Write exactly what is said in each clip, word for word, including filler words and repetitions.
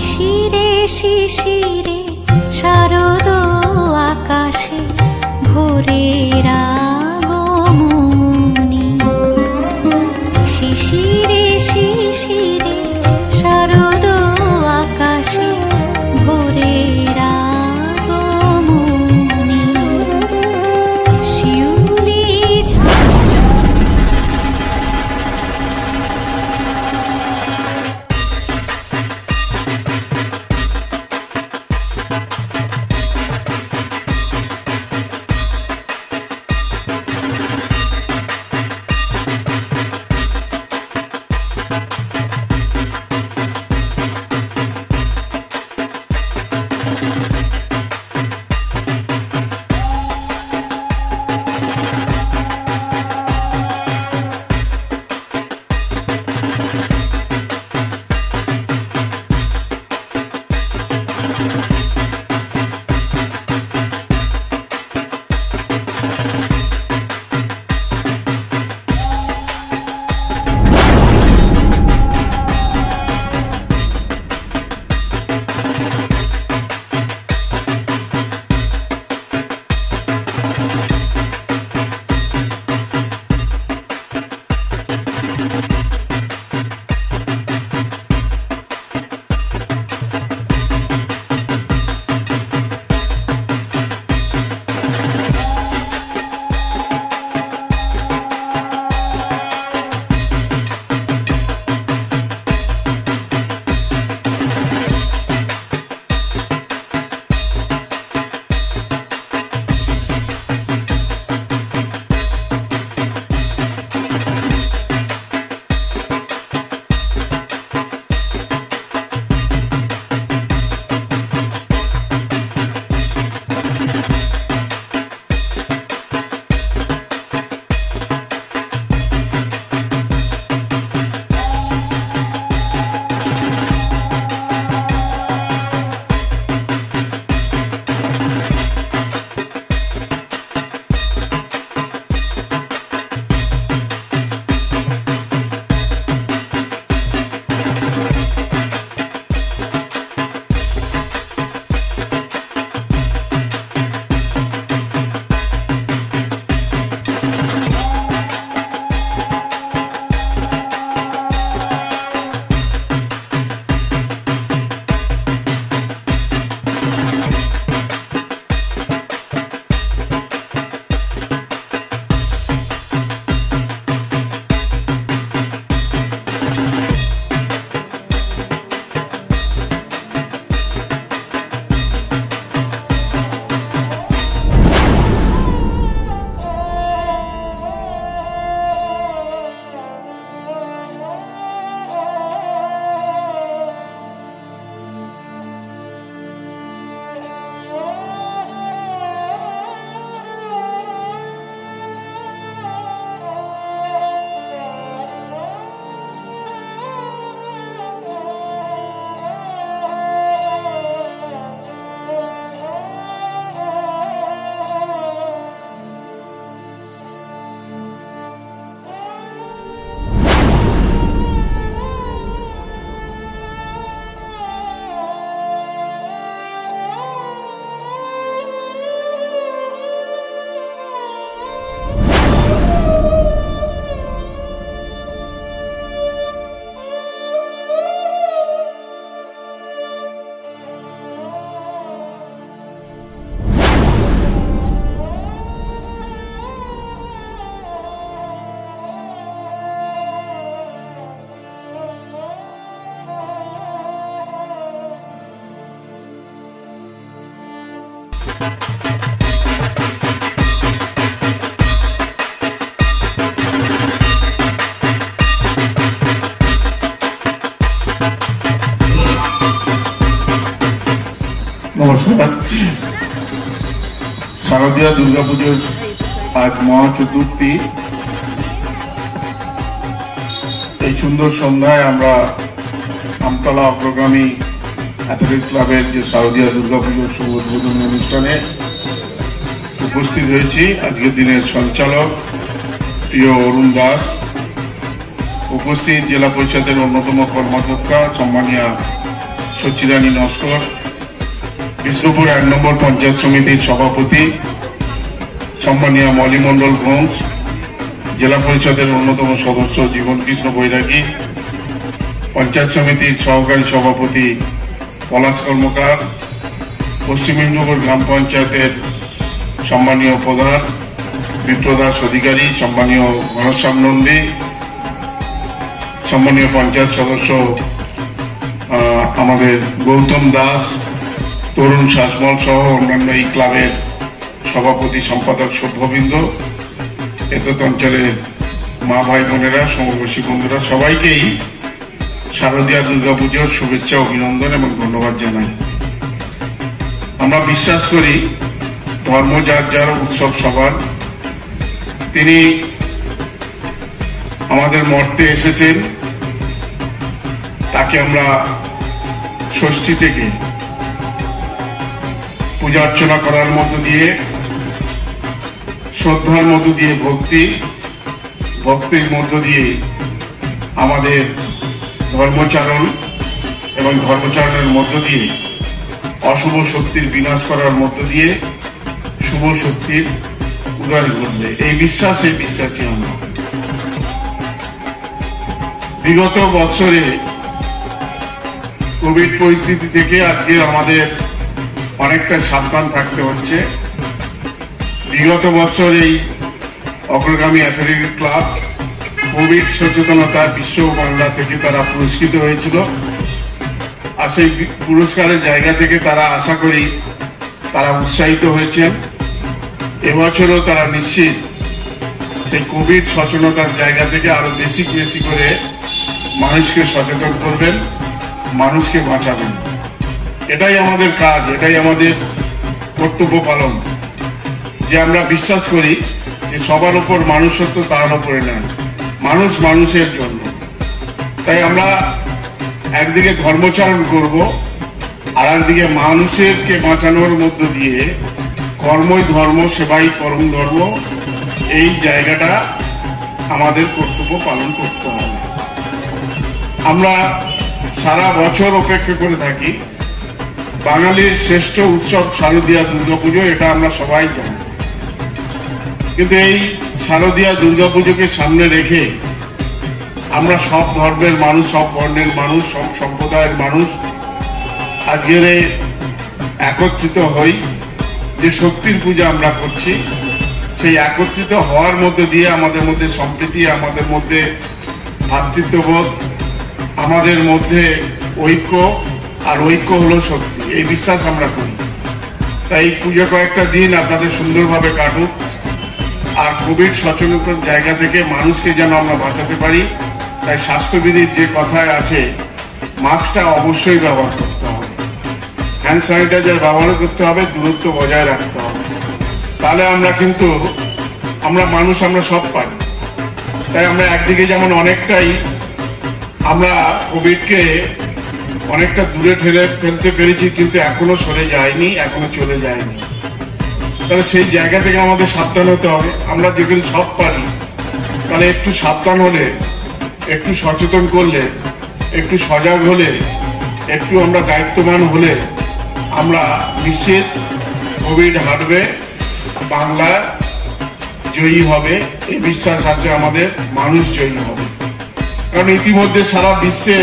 শিশিরে শিশিরে শারদ আকাশে ভোরের আগমনী। শিশিরে শিশিরে শারদ আকাশে ভোরের আগমনী। শিউলি নমস্কার। শারদীয় দুর্গাপুজোর আজ মহাচতুর্থী। এই সুন্দর সন্ধ্যায় আমরা আমতলা অগ্রগামী অ্যাথলেটিক ক্লাবের যে শারদীয় দুর্গাপুজোর শুভ উদ্বোধনী অনুষ্ঠানে উপস্থিত হয়েছি। আজকের দিনের সঞ্চালক প্রিয় অরুণ দাস, উপস্থিত জেলা পরিষদের অন্যতম কর্মাধ্যক্ষা সম্মানীয় সচিরানী নস্কর, বিষ্ণুপুর এক নম্বর পঞ্চায়েত সমিতির সভাপতি সম্মানীয় মলিমণ্ডল ঘোষ, জেলা পরিষদের অন্যতম সদস্য জীবন কৃষ্ণ বৈরাগী, পঞ্চায়েত সমিতির সহকারী সভাপতি পলাশ কর্মকার, পশ্চিম মেদিনীপুর গ্রাম পঞ্চায়েতের সম্মানীয় প্রধান বিপ্রদাস অধিকারী, সম্মানীয় ঘনশ্যাম নন্দী, সম্মানীয় পঞ্চায়েত সদস্য আমাদের গৌতম দাস, তরুণ শাসমল সহ অন্যান্য এই ক্লাবের সভাপতি সম্পাদক সভ্যবৃন্দ, এতদ অঞ্চলের মা ভাই বোনেরা, সমবয়সী বন্ধুরা, সবাইকেই শারদীয়া দুর্গাপুজোর শুভেচ্ছা, অভিনন্দন এবং ধন্যবাদ জানাই। আমরা বিশ্বাস করি ধর্ম যার যার, উৎসব সবার। তিনি আমাদের মর্তে এসেছেন, তাকে আমরা ষষ্ঠী থেকে পূজা অর্চনা করার মধ্য দিয়ে, শ্রদ্ধার মধ্য দিয়ে, ভক্তি ভক্তির মধ্য দিয়ে আমাদের ধর্মচারণ এবং ধর্মচারণের মধ্য দিয়ে অশুভ শক্তির বিনাশ করার মধ্য দিয়ে শুভ শক্তির উদয় ঘটবে, এই বিশ্বাস এই বিশ্বাসী আমরা। বিগত বছরে কোভিড পরিস্থিতি থেকে আজকে আমাদের অনেকটা সাবধান থাকতে হচ্ছে। বিগত বছর এই অগ্রগামী অ্যাথলেটিক ক্লাব কোভিড সচেতনতা বিশ্ব বাংলা থেকে তারা পুরস্কৃত হয়েছিল, আর সেই পুরস্কারের জায়গা থেকে তারা আশা করি তারা উৎসাহিত হয়েছেন। এবছরও তারা নিশ্চিত সেই কোভিড সচেতনতার জায়গা থেকে আরো বেশি বেশি করে মানুষকে সচেতন করবেন, মানুষকে বাঁচাবেন। এটাই আমাদের কাজ, এটাই আমাদের কর্তব্য পালন, যে আমরা বিশ্বাস করি যে সবার উপর মানুষত্ব তার উপরে নয়, মানুষ মানুষের জন্য। তাই আমরা একদিকে ধর্মচারণ করব, আর একদিকে মানুষেরকে বাঁচানোর মধ্য দিয়ে কর্মই ধর্ম, সেবাই পরম ধর্ম, এই জায়গাটা আমাদের কর্তব্য পালন করতে হবে। আমরা সারা বছর অপেক্ষা করে থাকি বাঙালির শ্রেষ্ঠ উৎসব শারদীয়া দুর্গাপুজো, এটা আমরা সবাই জানি। কিন্তু এই শারদীয়া দুর্গাপুজোকে সামনে রেখে আমরা সব ধর্মের মানুষ, সব বর্ণের মানুষ, সব সম্প্রদায়ের মানুষ আজকের একত্রিত হই, যে শক্তির পূজা আমরা করছি, সেই একত্রিত হওয়ার মধ্যে দিয়ে আমাদের মধ্যে সম্প্রীতি, আমাদের মধ্যে ভ্রাতৃত্ববোধ, আমাদের মধ্যে ঐক্য, আর ঐক্য হলো শক্তি, এই বিশ্বাস আমরা করি। তাই পুজো কয়েকটা দিন আপনাদের সুন্দরভাবে কাটুক, আর কোভিড সচেতনতার জায়গা থেকে মানুষকে যেন আমরা বাঁচাতে পারি। তাই স্বাস্থ্যবিধির যে কথায় আছে, মাস্কটা অবশ্যই ব্যবহার করতে হবে, হ্যান্ড স্যানিটাইজার ব্যবহার করতে হবে, দূরত্ব বজায় রাখতে হবে। তাহলে আমরা কিন্তু আমরা মানুষ, আমরা সব পারি। তাই আমরা একদিকে যেমন অনেকটাই আমরা কোভিডকে অনেকটা দূরে ঠেলে ফেলতে পেরেছি, কিন্তু এখনো সরে যায়নি, এখনো চলে যায়নি। তাহলে সেই জায়গা থেকে আমাদের সাবধান হতে হবে। আমরা যেগুলো সব পারি, তাহলে একটু সাবধান হলে, একটু সচেতন করলে, একটু সজাগ হলে, একটু আমরা দায়িত্ববান হলে আমরা নিশ্চিত কোভিড হারবে, বাংলা জয়ী হবে, এই বিশ্বাস আছে আমাদের, মানুষ জয়ী হবে। কারণ ইতিমধ্যে সারা বিশ্বে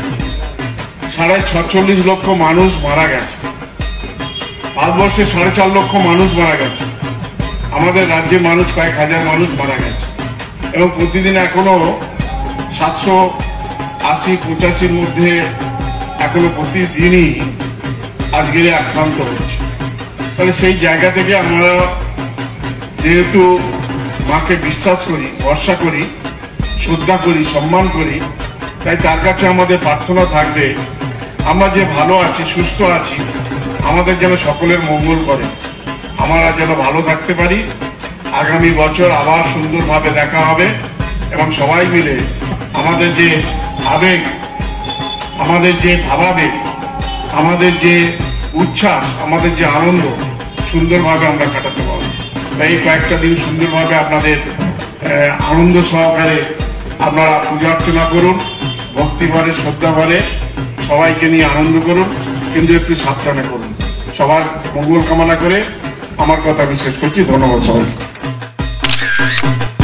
সাড়ে ছচল্লিশ লক্ষ মানুষ মারা গেছে, ভারতবর্ষে সাড়ে চার লক্ষ মানুষ মারা গেছে, আমাদের রাজ্যে মানুষ কয়েক হাজার মানুষ মারা গেছে, এবং প্রতিদিন এখনো সাতশো আশি পঁচাশির মধ্যে এখনো প্রতিদিনই আজকের আক্রান্ত হচ্ছে। তাহলে সেই জায়গা থেকে আমরা যেহেতু মাকে বিশ্বাস করি, ভরসা করি, শ্রদ্ধা করি, সম্মান করি, তাই তার কাছে আমাদের প্রার্থনা থাকবে আমরা যে ভালো আছি, সুস্থ আছি, আমাদের যেন সকলের মঙ্গল করে, আমরা যেন ভালো থাকতে পারি। আগামী বছর আবার সুন্দরভাবে দেখা হবে, এবং সবাই মিলে আমাদের যে আবেগ, আমাদের যে ভাবাবেগ, আমাদের যে উচ্ছ্বাস, আমাদের যে আনন্দ, সুন্দরভাবে আমরা কাটাতে পারবো। তাই কয়েকটা দিন সুন্দরভাবে আপনাদের আনন্দ সহকারে আপনারা পূজা অর্চনা করুন, ভক্তিভরে, শ্রদ্ধাভরে, সবাইকে নিয়ে আনন্দ করুন, কিন্তু একটু সাবধানে করুন। সবার মঙ্গল কামনা করে আমার কথা আমি শেষ করছি। ধন্যবাদ সবাই।